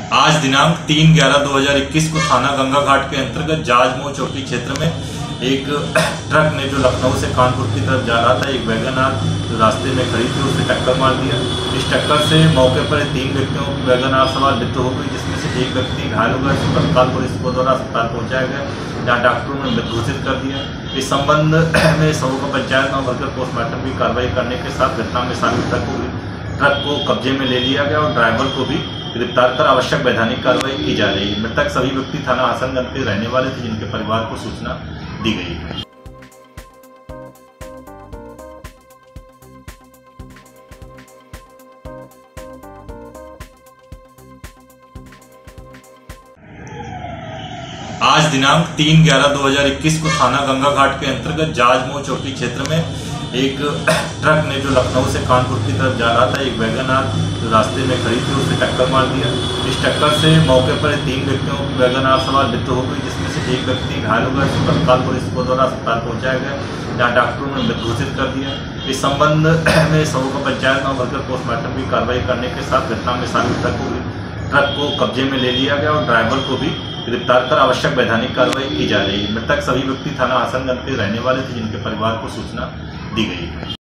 आज दिनांक 3/11/2021 को थाना गंगा घाट के अंतर्गत जाजमऊ चौकी क्षेत्र में एक ट्रक ने जो लखनऊ से कानपुर की तरफ जा रहा था, एक वैगनआर जो रास्ते में खड़ी थी उसे टक्कर मार दिया। इस टक्कर से मौके पर 3 व्यक्तियों की वैगनआर सवार मृत्यु हो गई, जिसमें से एक व्यक्ति घायल हो गया। जिसे तत्काल पुलिस को द्वारा अस्पताल पहुंचाया गया, जहाँ डॉक्टरों ने मृत घोषित कर दिया। इस संबंध में सबों का पंचायत में भरकर पोस्टमार्टम की कार्रवाई करने के साथ घटना में शामिल ट्रक को कब्जे में ले लिया गया और ड्राइवर को भी गिरफ्तार कर आवश्यक वैधानिक कार्रवाई की जा रही है। मृतक सभी व्यक्ति थाना हसनगंज के रहने वाले थे, जिनके परिवार को सूचना दी गई है। आज दिनांक 3/11/2021 को थाना गंगा घाट के अंतर्गत जाजमऊ चौकी क्षेत्र में एक ट्रक ने जो लखनऊ से कानपुर की तरफ जा रहा था, एक वैगनआर जो रास्ते में खड़ी थी उसे टक्कर मार दिया। इस टक्कर से मौके पर 3 व्यक्तियों की वैगनआर सवार मृत्यु हो गई, जिसमें से एक व्यक्ति घायल हो गया। जिसे तत्काल पुलिस को द्वारा अस्पताल पहुंचाया गया, जहाँ डॉक्टरों ने मृत घोषित कर दिया। इस संबंध में सबों का पंचायत में भरकर पोस्टमार्टम की कार्रवाई करने के साथ घटना में शामिल ट्रक को कब्जे में ले लिया गया और ड्राइवर को भी गिरफ्तार कर आवश्यक वैधानिक कार्रवाई की जा रही है। मृतक सभी व्यक्ति थाना हसनगंज के रहने वाले थे, जिनके परिवार को सूचना दी गई है।